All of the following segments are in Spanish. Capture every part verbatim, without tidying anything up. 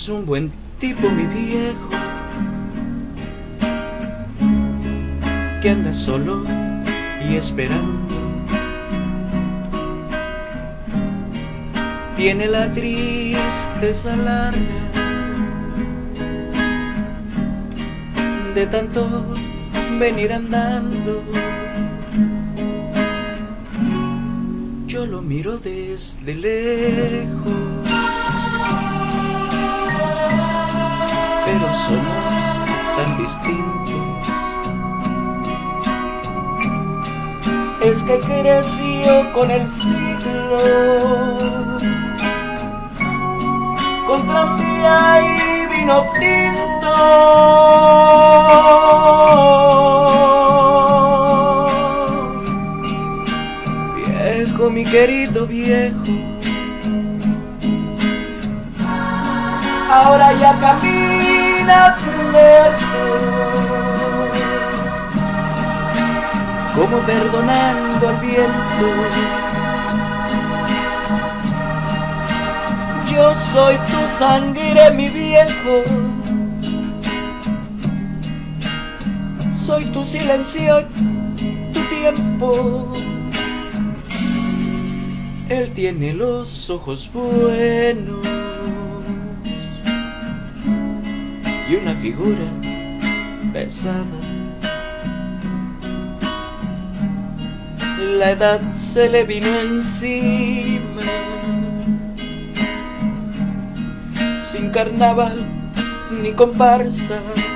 Es un buen tipo mi viejo, que anda solo y esperando. Tiene la tristeza larga de tanto venir andando. Yo lo miro desde lejos, pero somos tan distintos. Es que creció con el siglo, con tranvía y vino tinto. Viejo, mi querido viejo, ahora ya caminas lejos, como perdonando al viento. Yo soy tu sangre, mi viejo, soy tu silencio y tu tiempo. Él tiene los ojos buenos y una figura pesada. La edad se le vino encima, sin carnaval ni comparsa.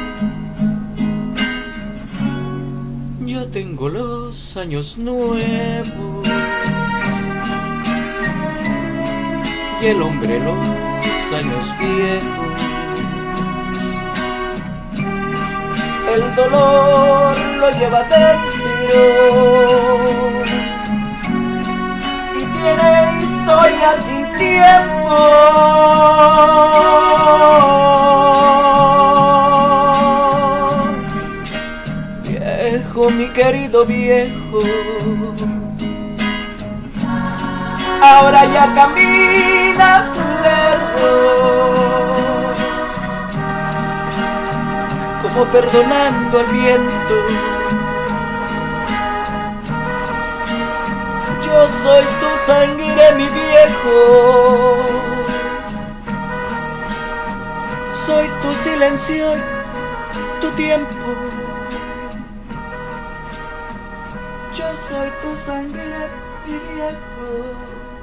Yo tengo los años nuevos y el hombre los años viejos. El dolor lo lleva dentro y tiene historia sin tiempo. Viejo, mi querido viejo, ahora ya caminas lejos, como perdonando al viento. Yo soy tu sangre, mi viejo, soy tu silencio y tu tiempo. Yo soy tu sangre, mi viejo.